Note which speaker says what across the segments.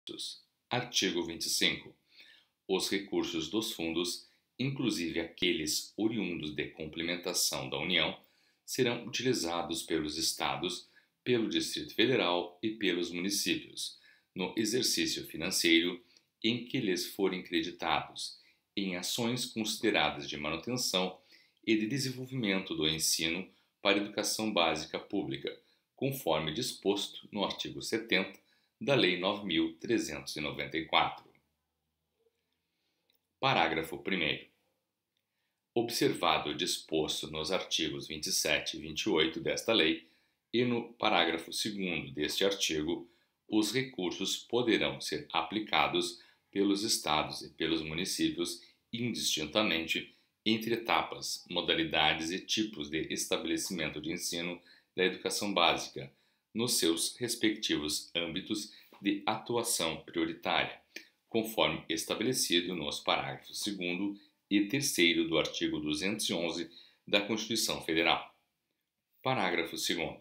Speaker 1: Artigo 25. Os recursos dos fundos, inclusive aqueles oriundos de complementação da União, serão utilizados pelos Estados, pelo Distrito Federal e pelos municípios, no exercício financeiro em que lhes forem creditados, em ações consideradas de manutenção e de desenvolvimento do ensino para a educação básica pública, conforme disposto no artigo 70 da Lei 9.394. Parágrafo 1º. Observado o disposto nos artigos 27 e 28 desta lei e no parágrafo 2º deste artigo, os recursos poderão ser aplicados pelos Estados e pelos municípios indistintamente entre etapas, modalidades e tipos de estabelecimento de ensino da educação básica, nos seus respectivos âmbitos de atuação prioritária, conforme estabelecido nos parágrafos 2º e 3º do artigo 211 da Constituição Federal. Parágrafo 2º.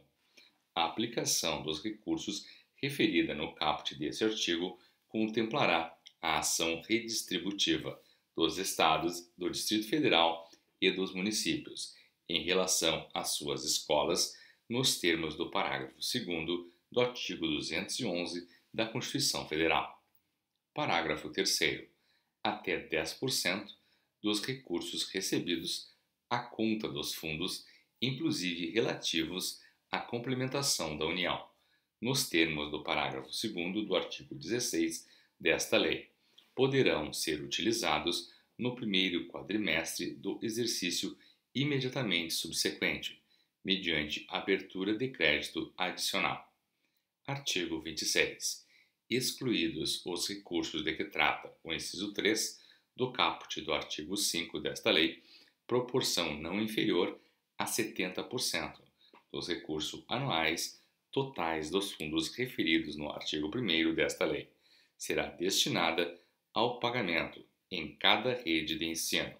Speaker 1: A aplicação dos recursos referida no caput deste artigo contemplará a ação redistributiva dos Estados, do Distrito Federal e dos municípios em relação às suas escolas, nos termos do parágrafo 2º do artigo 211 da Constituição Federal. Parágrafo 3º. Até 10% dos recursos recebidos à conta dos fundos, inclusive relativos à complementação da União, nos termos do parágrafo 2º do artigo 16 desta lei, poderão ser utilizados no primeiro quadrimestre do exercício imediatamente subsequente, mediante abertura de crédito adicional. Artigo 26. Excluídos os recursos de que trata o inciso 3 do caput do artigo 5 desta lei, proporção não inferior a 70% dos recursos anuais totais dos fundos referidos no artigo 1º desta lei, será destinada ao pagamento, em cada rede de ensino,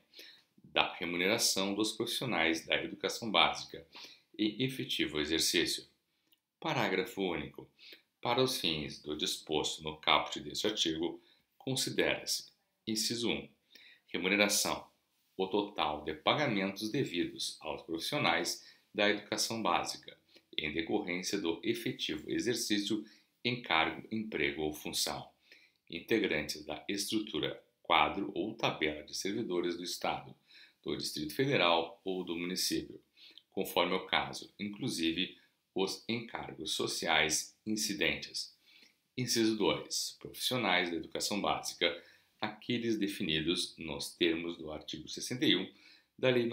Speaker 1: da remuneração dos profissionais da educação básica em efetivo exercício. Parágrafo único. Para os fins do disposto no caput deste artigo, considera-se: inciso 1. Remuneração: o total de pagamentos devidos aos profissionais da educação básica, em decorrência do efetivo exercício em cargo, emprego ou função, integrantes da estrutura, quadro ou tabela de servidores do Estado, do Distrito Federal ou do município, conforme o caso, inclusive os encargos sociais incidentes. Inciso 2. Profissionais da educação básica, aqueles definidos nos termos do artigo 61 da Lei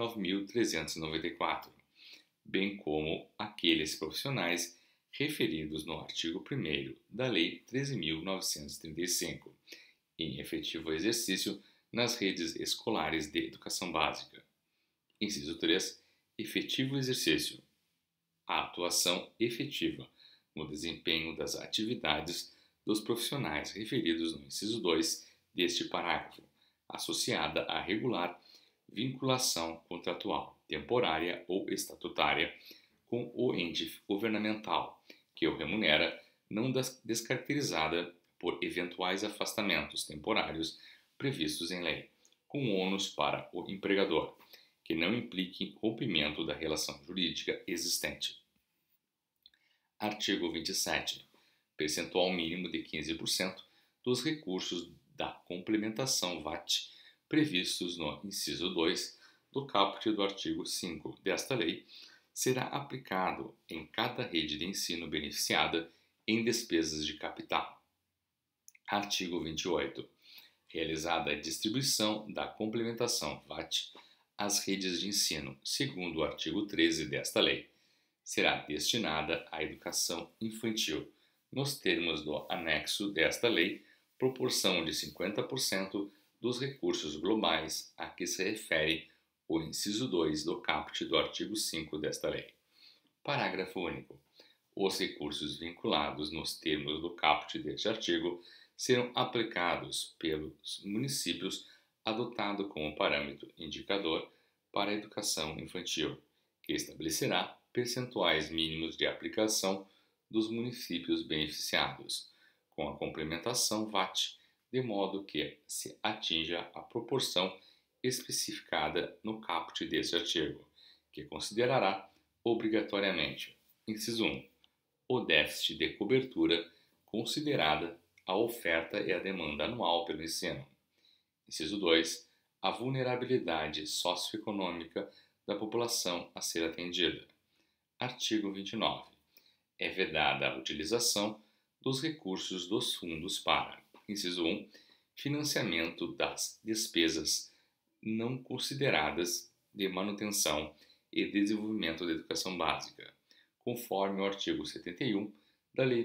Speaker 1: 9.394, bem como aqueles profissionais referidos no artigo 1º da Lei 13.935, em efetivo exercício nas redes escolares de educação básica. Inciso 3. Efetivo exercício: a atuação efetiva no desempenho das atividades dos profissionais referidos no inciso 2 deste parágrafo, associada à regular vinculação contratual, temporária ou estatutária, com o ente governamental, que o remunera, não descaracterizada por eventuais afastamentos temporários previstos em lei, com ônus para o empregador, que não implique rompimento da relação jurídica existente. Artigo 27. Percentual mínimo de 15% dos recursos da complementação VAT previstos no inciso 2 do caput do artigo 5 desta lei será aplicado em cada rede de ensino beneficiada em despesas de capital. Artigo 28. Realizada a distribuição da complementação VAT às redes de ensino, segundo o artigo 13 desta lei, será destinada à educação infantil, nos termos do anexo desta lei, proporção de 50% dos recursos globais a que se refere o inciso 2 do caput do artigo 5 desta lei. Parágrafo único. Os recursos vinculados nos termos do caput deste artigo serão aplicados pelos municípios adotado como parâmetro indicador para a educação infantil, que estabelecerá percentuais mínimos de aplicação dos municípios beneficiados, com a complementação VAT, de modo que se atinja a proporção especificada no caput deste artigo, que considerará obrigatoriamente, inciso 1, o déficit de cobertura considerada a oferta e a demanda anual pelo ensino. Inciso 2, a vulnerabilidade socioeconômica da população a ser atendida. Artigo 29. É vedada a utilização dos recursos dos fundos para, inciso 1, financiamento das despesas não consideradas de manutenção e desenvolvimento da educação básica, conforme o artigo 71 da Lei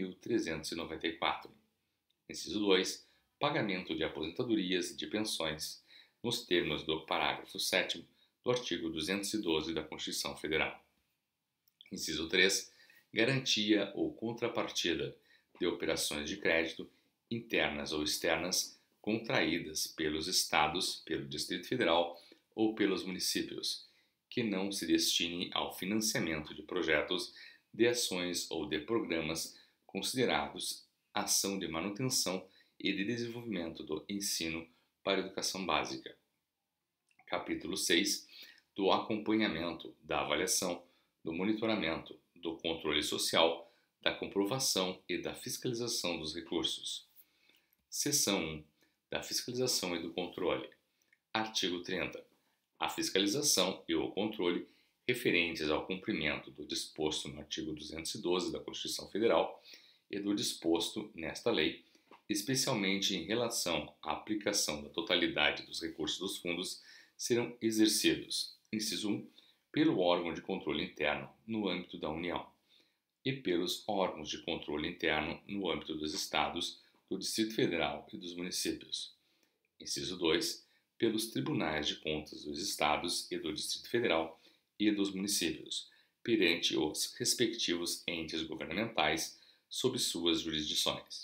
Speaker 1: 9.394. Inciso 2, pagamento de aposentadorias e de pensões, nos termos do parágrafo 7º do artigo 212 da Constituição Federal. Inciso 3, garantia ou contrapartida de operações de crédito internas ou externas contraídas pelos Estados, pelo Distrito Federal ou pelos municípios, que não se destine ao financiamento de projetos, de ações ou de programas considerados ação de manutenção e de desenvolvimento do ensino para a educação básica. Capítulo 6. Do acompanhamento, da avaliação, do monitoramento, do controle social, da comprovação e da fiscalização dos recursos. Seção 1. Da fiscalização e do controle. Artigo 30. A fiscalização e o controle referentes ao cumprimento do disposto no artigo 212 da Constituição Federal e do disposto nesta lei, especialmente em relação à aplicação da totalidade dos recursos dos fundos, serão exercidos, inciso 1, pelo órgão de controle interno no âmbito da União e pelos órgãos de controle interno no âmbito dos Estados, do Distrito Federal e dos municípios. Inciso 2, pelos tribunais de contas dos Estados e do Distrito Federal e dos municípios, perante os respectivos entes governamentais sob suas jurisdições.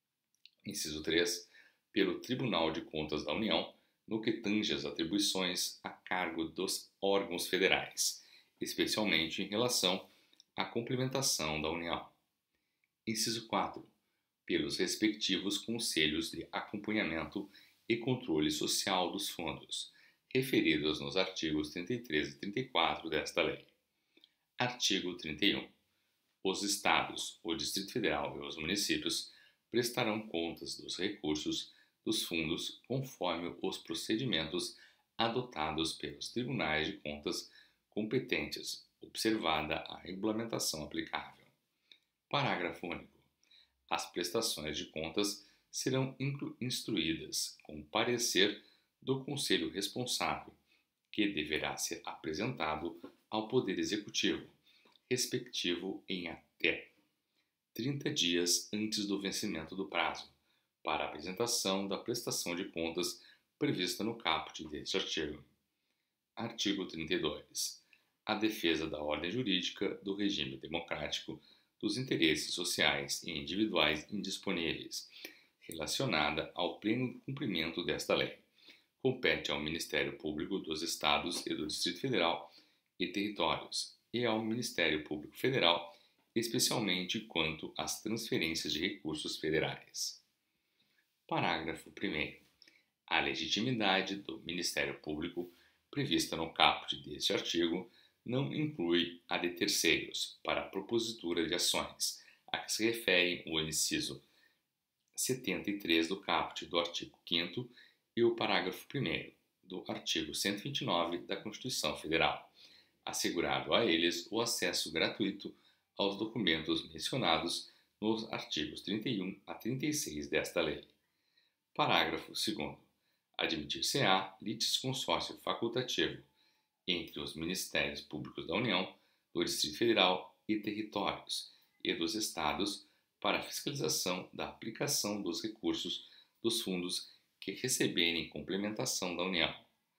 Speaker 1: Inciso 3, pelo Tribunal de Contas da União, no que tange às atribuições a cargo dos órgãos federais, especialmente em relação à complementação da União. Inciso 4, pelos respectivos conselhos de acompanhamento e controle social dos fundos, referidos nos artigos 33 e 34 desta lei. Artigo 31. Os Estados, o Distrito Federal e os municípios prestarão contas dos recursos dos fundos conforme os procedimentos adotados pelos tribunais de contas competentes, observada a regulamentação aplicável. Parágrafo único. As prestações de contas serão instruídas com parecer do Conselho responsável, que deverá ser apresentado ao Poder Executivo, respectivo em até 30 dias antes do vencimento do prazo, para a apresentação da prestação de contas prevista no caput deste artigo. Artigo 32. A defesa da ordem jurídica, do regime democrático, dos interesses sociais e individuais indisponíveis, relacionada ao pleno cumprimento desta lei, compete ao Ministério Público dos Estados e do Distrito Federal e Territórios e ao Ministério Público Federal, especialmente quanto às transferências de recursos federais. Parágrafo 1º. A legitimidade do Ministério Público, prevista no caput deste artigo, não inclui a de terceiros para a propositura de ações, a que se referem o inciso 73 do caput do artigo 5º e o parágrafo 1º do artigo 129 da Constituição Federal, assegurado a eles o acesso gratuito aos documentos mencionados nos artigos 31 a 36 desta lei. Parágrafo 2º. Admitir-se-á litisconsórcio facultativo entre os Ministérios Públicos da União, do Distrito Federal e Territórios e dos Estados para a fiscalização da aplicação dos recursos dos fundos que receberem complementação da União.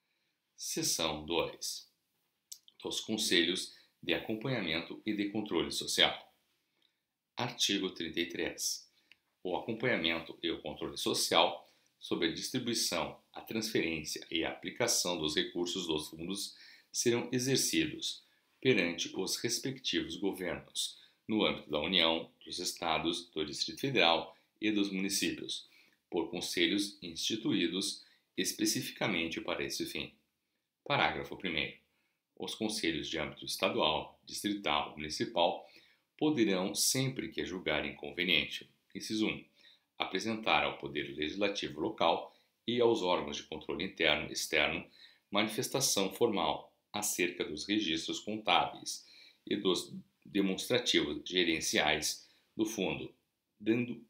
Speaker 1: Seção 2. Dos Conselhos de Acompanhamento e de Controle Social. Artigo 33. O acompanhamento e o controle social sobre a distribuição, a transferência e a aplicação dos recursos dos fundos serão exercidos perante os respectivos governos, no âmbito da União, dos Estados, do Distrito Federal e dos municípios, por conselhos instituídos especificamente para esse fim. Parágrafo 1º. Os conselhos de âmbito estadual, distrital ou municipal poderão, sempre que julgarem conveniente, inciso 1, apresentar ao Poder Legislativo local e aos órgãos de controle interno e externo manifestação formal acerca dos registros contábeis e dos demonstrativos gerenciais do Fundo, dando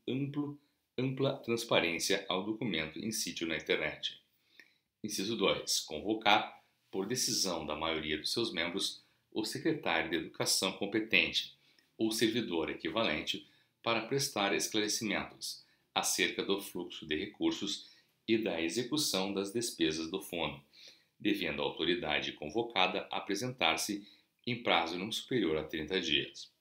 Speaker 1: ampla transparência ao documento em sítio na internet. Inciso 2. Convocar, por decisão da maioria dos seus membros, o secretário de Educação competente ou servidor equivalente para prestar esclarecimentos acerca do fluxo de recursos e da execução das despesas do fundo, devendo a autoridade convocada apresentar-se em prazo não superior a 30 dias.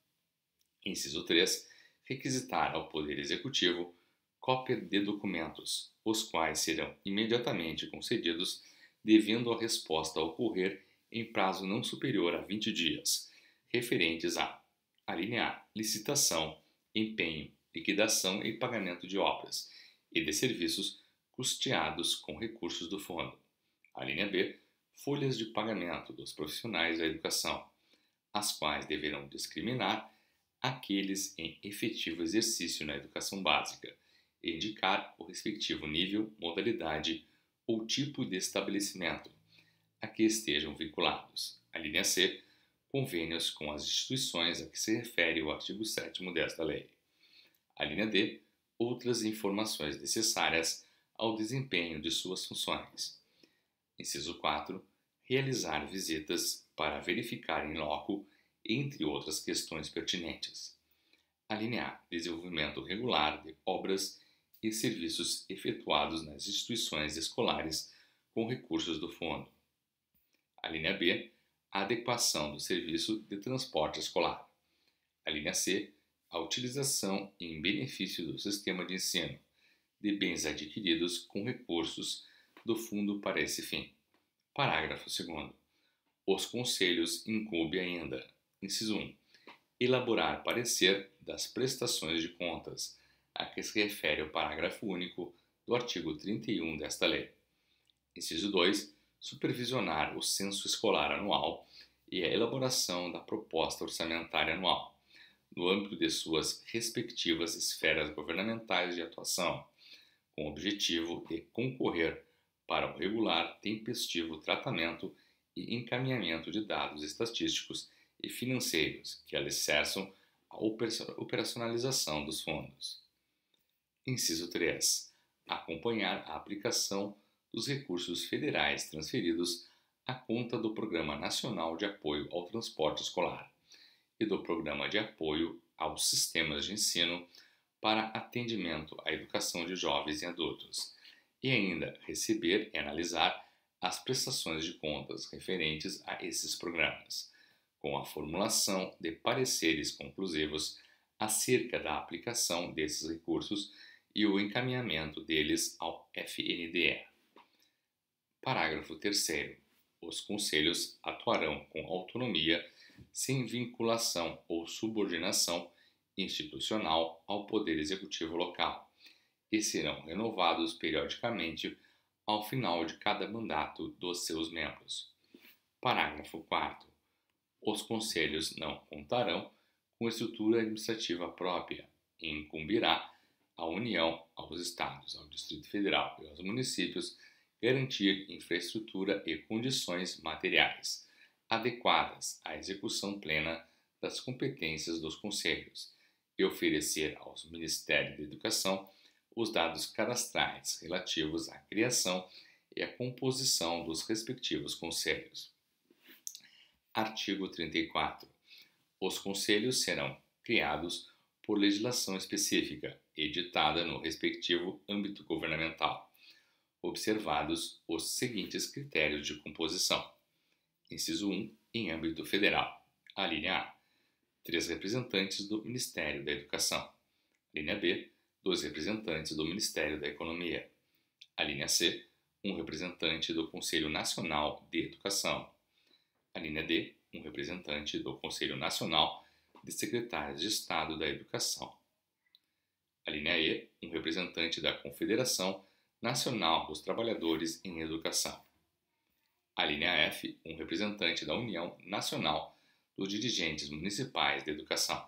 Speaker 1: Inciso 3. Requisitar ao Poder Executivo cópia de documentos, os quais serão imediatamente concedidos, devendo a resposta ocorrer em prazo não superior a 20 dias, referentes a alínea A, licitação, empenho, liquidação e pagamento de obras e de serviços custeados com recursos do fundo. Alínea B, folhas de pagamento dos profissionais da educação, as quais deverão discriminar aqueles em efetivo exercício na educação básica e indicar o respectivo nível, modalidade ou tipo de estabelecimento a que estejam vinculados. Alínea C, convênios com as instituições a que se refere o artigo 7º desta lei. Alínea D, outras informações necessárias ao desempenho de suas funções. Inciso 4, realizar visitas para verificar em loco, entre outras questões pertinentes. Alínea A, desenvolvimento regular de obras e serviços efetuados nas instituições escolares com recursos do fundo. Alínea B, a adequação do serviço de transporte escolar. Alínea C, a utilização em benefício do sistema de ensino de bens adquiridos com recursos do fundo para esse fim. Parágrafo 2º. Os conselhos incumbe ainda, inciso 1, elaborar parecer das prestações de contas a que se refere o parágrafo único do artigo 31 desta lei. Inciso 2, supervisionar o censo escolar anual e a elaboração da proposta orçamentária anual, no âmbito de suas respectivas esferas governamentais de atuação, com o objetivo de concorrer para o regular, tempestivo tratamento e encaminhamento de dados estatísticos e financeiros que alicerçam a operacionalização dos fundos. Inciso 3. Acompanhar a aplicação dos recursos federais transferidos à conta do Programa Nacional de Apoio ao Transporte Escolar e do Programa de Apoio aos Sistemas de Ensino para atendimento à educação de jovens e adultos, e ainda receber e analisar as prestações de contas referentes a esses programas, com a formulação de pareceres conclusivos acerca da aplicação desses recursos e o encaminhamento deles ao FNDE. Parágrafo 3º. Os conselhos atuarão com autonomia, sem vinculação ou subordinação institucional ao Poder Executivo local, e serão renovados periodicamente ao final de cada mandato dos seus membros. Parágrafo 4º. Os conselhos não contarão com estrutura administrativa própria e incumbirá à União, aos Estados, ao Distrito Federal e aos municípios garantir infraestrutura e condições materiais adequadas à execução plena das competências dos conselhos e oferecer aos Ministérios da Educação os dados cadastrais relativos à criação e à composição dos respectivos conselhos. Artigo 34. Os conselhos serão criados por legislação específica, editada no respectivo âmbito governamental, observados os seguintes critérios de composição. Inciso 1. Em âmbito federal. Alínea A. 3 representantes do Ministério da Educação. Alínea B. 2 representantes do Ministério da Economia. Alínea C. 1 representante do Conselho Nacional de Educação. Alínea D. 1 representante do Conselho Nacional de Secretários de Estado da Educação. A linha E, um representante da Confederação Nacional dos Trabalhadores em Educação. A linha F, um representante da União Nacional dos Dirigentes Municipais de Educação.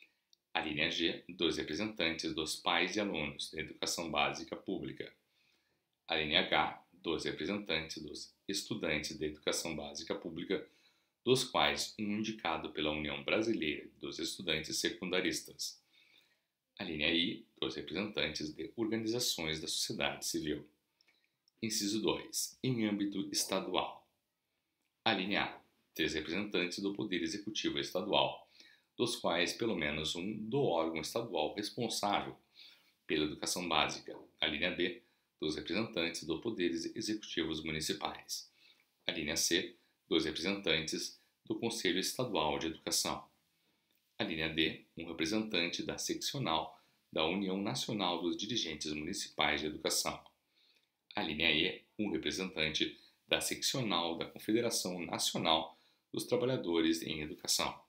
Speaker 1: A linha G, 2 representantes dos pais e alunos da educação básica pública. A linha H, 2 representantes dos estudantes da educação básica pública, dos quais um indicado pela União Brasileira dos Estudantes Secundaristas. A linha I, 2 representantes de organizações da sociedade civil. Inciso 2. Em âmbito estadual. A linha A, 3 representantes do Poder Executivo Estadual, dos quais pelo menos um do órgão estadual responsável pela educação básica. A linha B, 2 representantes do Poderes Executivos Municipais. A linha C, 2 representantes do Conselho Estadual de Educação. A linha D, um representante da seccional da União Nacional dos Dirigentes Municipais de Educação. A linha E, um representante da seccional da Confederação Nacional dos Trabalhadores em Educação.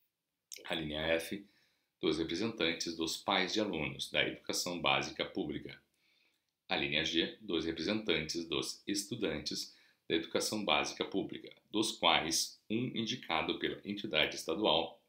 Speaker 1: A linha F, 2 representantes dos pais de alunos da educação básica pública. A linha G, 2 representantes dos estudantes da educação básica pública, dos quais um indicado pela entidade estadual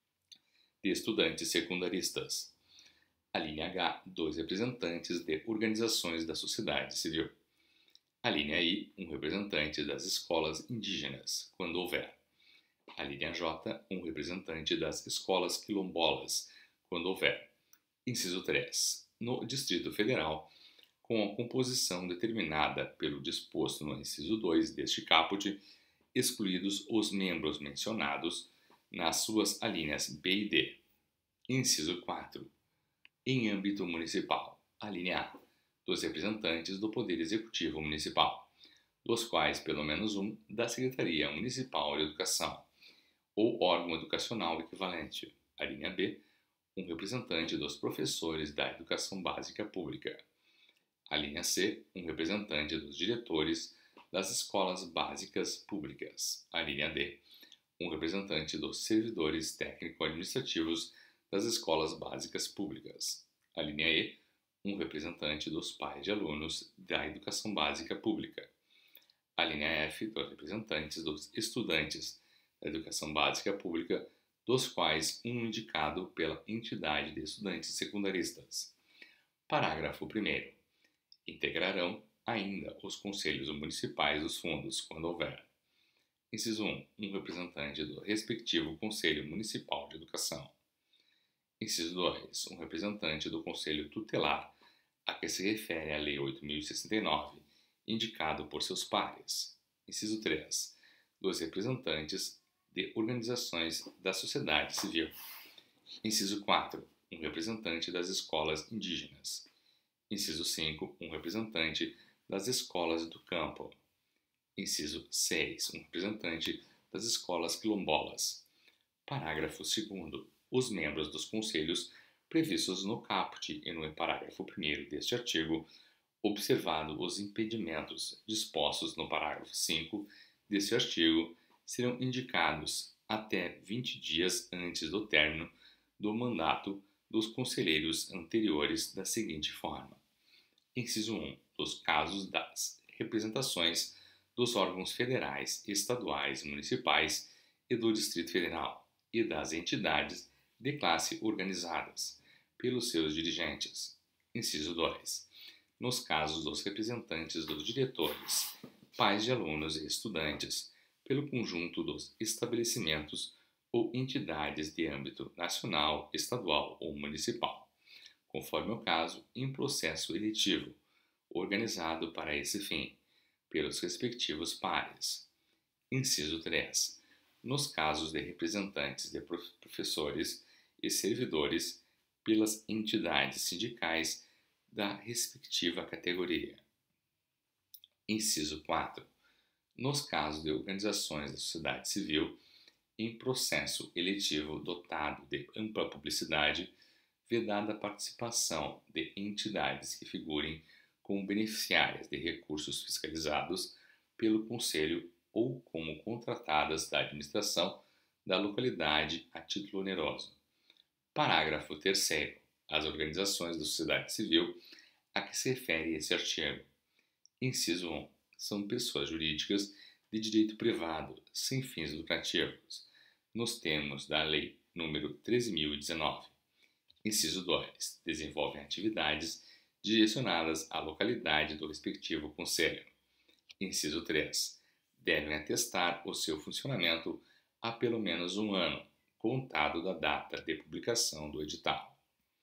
Speaker 1: de estudantes secundaristas. A linha H, 2 representantes de organizações da sociedade civil. A linha I, um representante das escolas indígenas, quando houver. A linha J, um representante das escolas quilombolas, quando houver. Inciso 3. No Distrito Federal, com a composição determinada pelo disposto no inciso 2 deste caput, excluídos os membros mencionados nas suas alíneas B e D. Inciso 4. Em âmbito municipal, a linha A, 2 representantes do Poder Executivo Municipal, dos quais pelo menos um da Secretaria Municipal de Educação, ou órgão educacional equivalente. A linha B, um representante dos professores da educação básica pública. A linha C, um representante dos diretores das escolas básicas públicas. A linha D, um representante dos servidores técnico-administrativos das escolas básicas públicas. A linha E, um representante dos pais de alunos da educação básica pública. A linha F, 2 representantes dos estudantes da educação básica pública, dos quais um indicado pela entidade de estudantes secundaristas. Parágrafo 1º. Integrarão ainda os conselhos municipais dos fundos, quando houver. Inciso 1. Um representante do respectivo Conselho Municipal de Educação. Inciso 2. Um representante do Conselho Tutelar, a que se refere a Lei 8.069, indicado por seus pares. Inciso 3. 2 representantes de organizações da sociedade civil. Inciso 4. Um representante das escolas indígenas. Inciso 5. Um representante das escolas do campo. Inciso 6. Um representante das escolas quilombolas. Parágrafo 2º. Os membros dos conselhos previstos no caput e no parágrafo 1º deste artigo, observado os impedimentos dispostos no parágrafo 5 deste artigo, serão indicados até 20 dias antes do término do mandato dos conselheiros anteriores da seguinte forma. Inciso 1. Dos casos das representações dos órgãos federais, estaduais, municipais e do Distrito Federal e das entidades de classe organizadas pelos seus dirigentes. Inciso 2. Nos casos dos representantes dos diretores, pais de alunos e estudantes, pelo conjunto dos estabelecimentos ou entidades de âmbito nacional, estadual ou municipal, conforme o caso, em processo eletivo, organizado para esse fim, pelos respectivos pares. Inciso 3. Nos casos de representantes de professores e servidores pelas entidades sindicais da respectiva categoria. Inciso 4. Nos casos de organizações da sociedade civil em processo eletivo dotado de ampla publicidade, vedada a participação de entidades que figurem como beneficiárias de recursos fiscalizados pelo Conselho ou como contratadas da administração da localidade a título oneroso. Parágrafo 3º. as organizações da sociedade civil a que se refere esse artigo. Inciso 1. São pessoas jurídicas de direito privado, sem fins lucrativos, nos termos da Lei nº 13.019. Inciso 2. Desenvolvem atividades direcionadas à localidade do respectivo conselho. Inciso 3. Devem atestar o seu funcionamento há pelo menos um ano, contado da data de publicação do edital.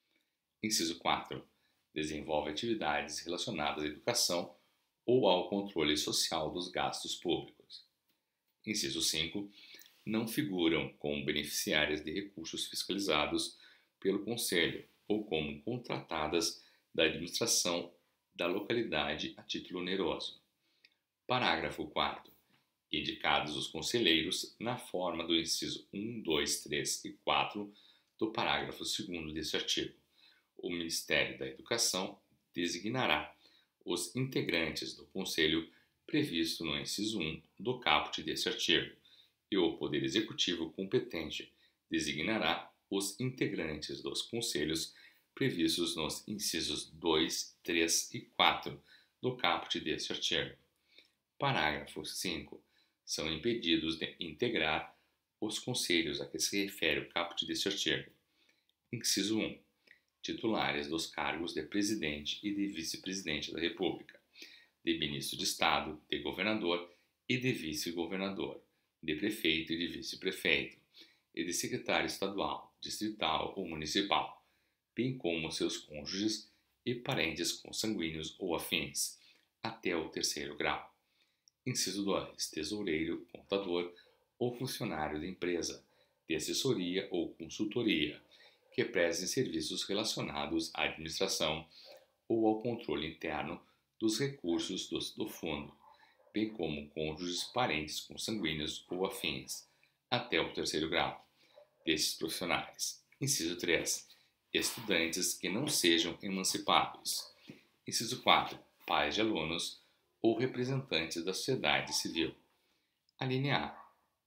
Speaker 1: Inciso 4. Desenvolve atividades relacionadas à educação ou ao controle social dos gastos públicos. Inciso 5. Não figuram como beneficiárias de recursos fiscalizados pelo Conselho ou como contratadas da administração da localidade a título oneroso. Parágrafo 4º. Indicados os conselheiros na forma do inciso 1, 2, 3 e 4 do parágrafo 2º deste artigo, o Ministério da Educação designará os integrantes do Conselho previsto no inciso 1 do caput deste artigo, e o Poder Executivo competente designará os integrantes dos conselhos previstos nos incisos 2, 3 e 4 do caput deste artigo. Parágrafo 5. São impedidos de integrar os conselhos a que se refere o caput deste artigo. Inciso 1. Titulares dos cargos de Presidente e de Vice-Presidente da República, de Ministro de Estado, de Governador e de Vice-Governador, de Prefeito e de Vice-Prefeito, e de Secretário Estadual, Distrital ou Municipal, bem como seus cônjuges e parentes consanguíneos ou afins, até o 3º grau. Inciso 2. Tesoureiro, contador ou funcionário da empresa, de assessoria ou consultoria, que prestem serviços relacionados à administração ou ao controle interno dos recursos do fundo, bem como cônjuges, parentes consanguíneos ou afins, até o 3º grau, desses profissionais. Inciso 3. Estudantes que não sejam emancipados. Inciso 4. Pais de alunos ou representantes da sociedade civil. Alínea A.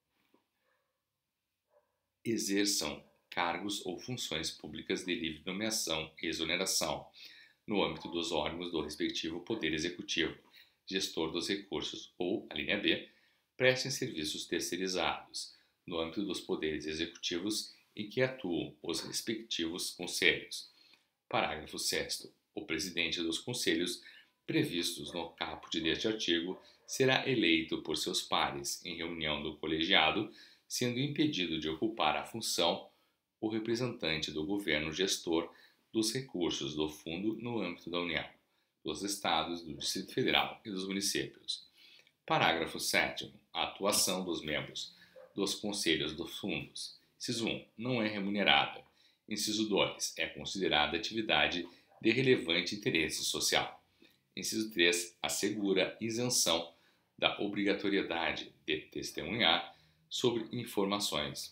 Speaker 1: Exerçam cargos ou funções públicas de livre nomeação e exoneração, no âmbito dos órgãos do respectivo Poder Executivo, gestor dos recursos, ou, a linha B, prestem serviços terceirizados, no âmbito dos poderes executivos em que atuam os respectivos conselhos. Parágrafo 6º. O presidente dos conselhos previstos no caput deste artigo será eleito por seus pares em reunião do colegiado, sendo impedido de ocupar a função o representante do governo gestor dos recursos do fundo no âmbito da União, dos Estados, do Distrito Federal e dos municípios. Parágrafo 7º. A atuação dos membros dos conselhos dos fundos. Inciso 1. Não é remunerada. Inciso 2. É considerada atividade de relevante interesse social. Inciso 3. Assegura isenção da obrigatoriedade de testemunhar sobre informações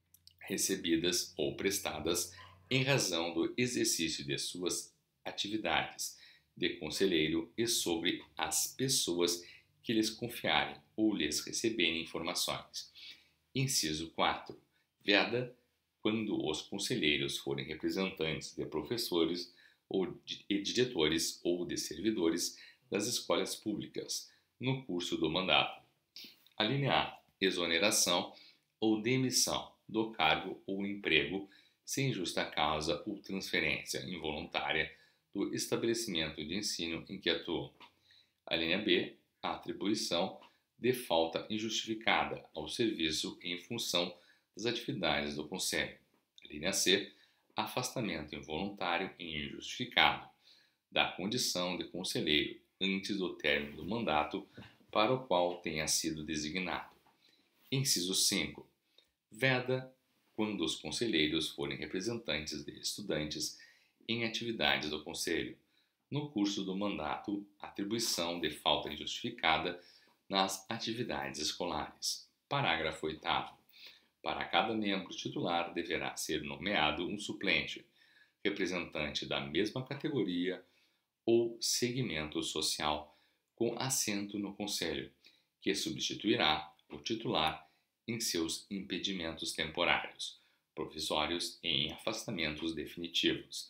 Speaker 1: recebidas ou prestadas em razão do exercício de suas atividades de conselheiro e sobre as pessoas que lhes confiarem ou lhes receberem informações. Inciso 4. Veda quando os conselheiros forem representantes de professores ou de diretores ou de servidores das escolas públicas no curso do mandato. A linha A. Exoneração ou demissão do cargo ou emprego sem justa causa ou transferência involuntária do estabelecimento de ensino em que atuam. A linha B. A atribuição de falta injustificada ao serviço em função das atividades do Conselho. A linha C. Afastamento involuntário e injustificado da condição de conselheiro antes do término do mandato para o qual tenha sido designado. Inciso 5. Veda quando os conselheiros forem representantes de estudantes em atividades do Conselho, no curso do mandato, atribuição de falta injustificada nas atividades escolares. Parágrafo 8º. Para cada membro titular deverá ser nomeado um suplente, representante da mesma categoria ou segmento social com assento no Conselho, que substituirá o titular em seus impedimentos temporários, provisórios e em afastamentos definitivos,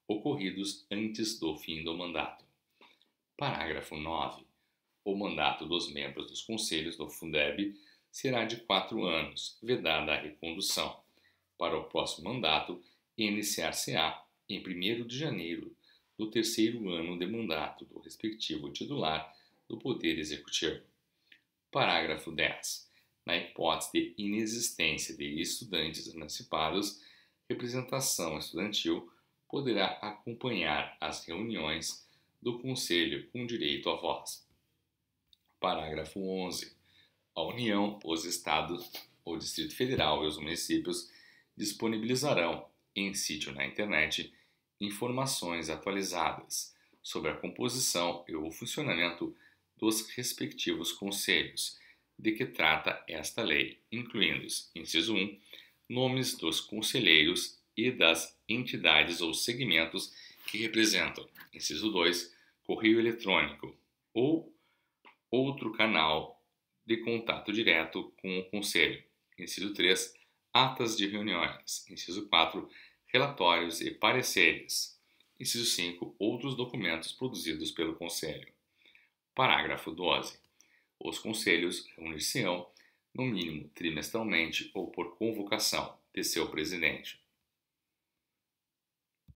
Speaker 1: ocorridos antes do fim do mandato. Parágrafo 9. O mandato dos membros dos conselhos do Fundeb será de 4 anos, vedada a recondução. Para o próximo mandato, iniciar-se-á em 1º de janeiro do 3º ano de mandato do respectivo titular do Poder Executivo. Parágrafo 10. Na hipótese de inexistência de estudantes emancipados, representação estudantil poderá acompanhar as reuniões do Conselho com direito à voz. Parágrafo 11. A União, os Estados, o Distrito Federal e os municípios disponibilizarão, em sítio na internet, informações atualizadas sobre a composição e o funcionamento dos respectivos conselhos, de que trata esta lei, incluindo, inciso 1, nomes dos conselheiros e das entidades ou segmentos que representam, inciso 2, correio eletrônico ou outro canal de contato direto com o Conselho, inciso 3, atas de reuniões, inciso 4, relatórios e pareceres, inciso 5, outros documentos produzidos pelo Conselho. Parágrafo 12. Os conselhos reunir-se-ão, no mínimo trimestralmente ou por convocação de seu presidente.